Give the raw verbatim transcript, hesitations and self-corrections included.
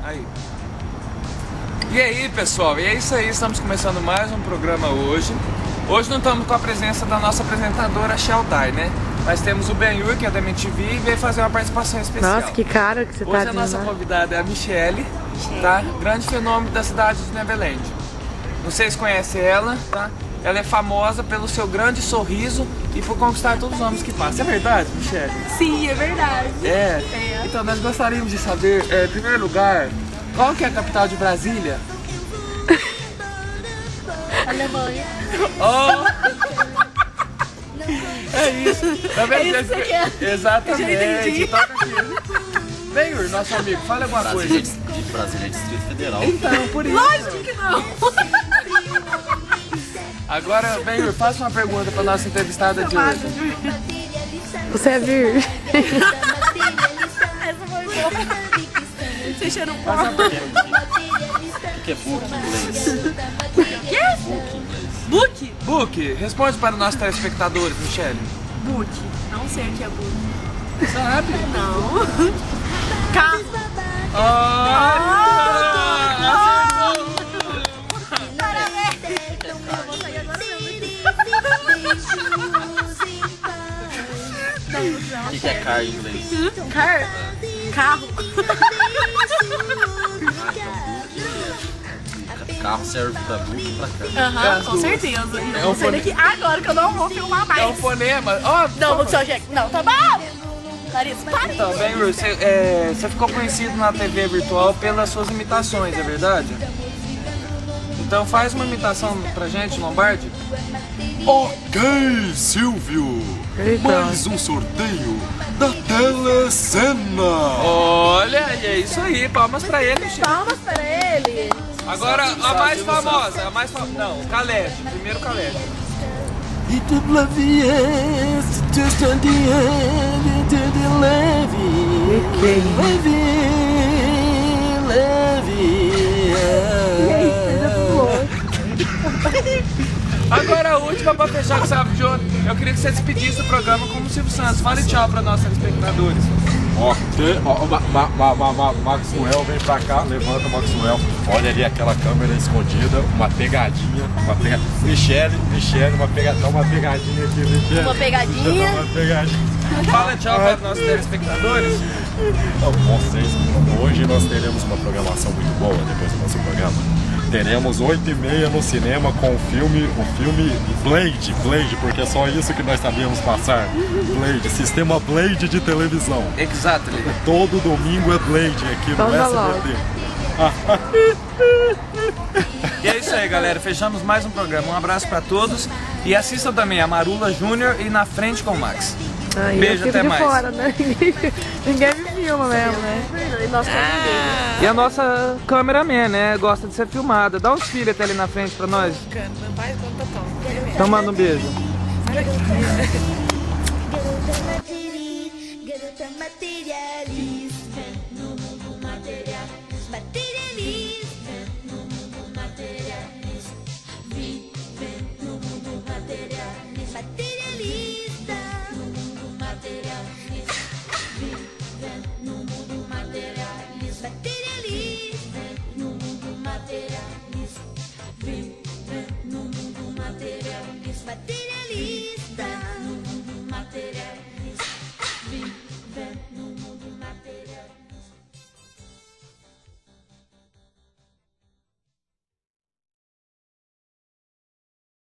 Aí. E aí, pessoal, e é isso aí, estamos começando mais um programa hoje. Hoje não estamos com a presença da nossa apresentadora Sheldai, né? Nós temos o Ben-Hur, que é da M T V, e veio fazer uma participação especial. Nossa, que cara que você hoje tá Hoje a nossa convidada é a Michelle, tá? Grande fenômeno da cidade de Neverland. Não sei se conhece ela, tá? Ela é famosa pelo seu grande sorriso e por conquistar todos os homens que passa. É verdade, Michelle? Sim, é verdade. É? é. Então nós gostaríamos de saber, é, em primeiro lugar, qual que é a capital de Brasília? Alemanha. Oh! É isso. Tá vendo? É isso que é. Exatamente. Toca aqui. Ben-Hur, nosso amigo, fala alguma Brasília, coisa. De Brasília é Distrito Federal. Então, por isso. Lógico que não. Agora, Ben-Hur, faça uma pergunta pra nossa entrevistada de hoje. Você é vir? Essa foi boa. Você cheirou um Faça uma pouco. pergunta. O que é book em inglês? O quê? Book em inglês. Book? Book, responde para os nossos telespectadores, Michelle. Book. Não sei o que é book. Sabe? Não. Carro. Olha! O que, que é car em inglês? Car. Carro. Ah, então book é... Carro serve pra book e pra car. Aham, com certeza. Não sei daqui agora que eu não vou filmar mais. É um fonema. Ó, Não, vou só chegar. Não, tá bom. Larissa, para. Então, Ben-Hur, você, é, você ficou conhecido na T V virtual pelas suas imitações, é verdade? Então faz uma imitação pra gente, Lombardi. Ok, Silvio, Eita. mais um sorteio da Telecena. Olha, e é isso aí, palmas pra ele, Michelle. Palmas para ele. Agora, a mais famosa, a mais famosa. Não, Khaled, primeiro Khaled. It will be just at the end to the levy, levy, levy. Agora a última pra fechar com o Salve Johnny. Eu queria que você despedisse o programa como o Silvio Santos. Fale tchau pra nossos espectadores. Ok, ó, ma, ma, ma, ma, ma, Maxwell, vem pra cá, levanta, Maxwell. Olha ali aquela câmera escondida, uma pegadinha, uma pega... Michelle, Michelle, uma pega... dá uma pegadinha aqui, Michelle. Uma pegadinha. Dá uma pegadinha. Fala tchau para os nossos telespectadores. Então, vocês, hoje nós teremos uma programação muito boa depois do nosso programa. Teremos oito e meia no cinema com o filme, o filme Blade, Blade, porque é só isso que nós sabemos passar. Blade, sistema Blade de televisão. Exactly. Todo domingo é Blade aqui no Então, S B T. E é isso aí, galera. Fechamos mais um programa. Um abraço pra todos. E assistam também a Marula Júnior e Na Frente com o Max. Ai, Beijo, eu fico até de mais. fora, né? Ninguém, ninguém me filma mesmo, né? E nós também. E a nossa cameraman, né? Gosta de ser filmada. Dá uns filhos até ali na frente pra nós. Então manda um beijo. Garota materialista no mundo material.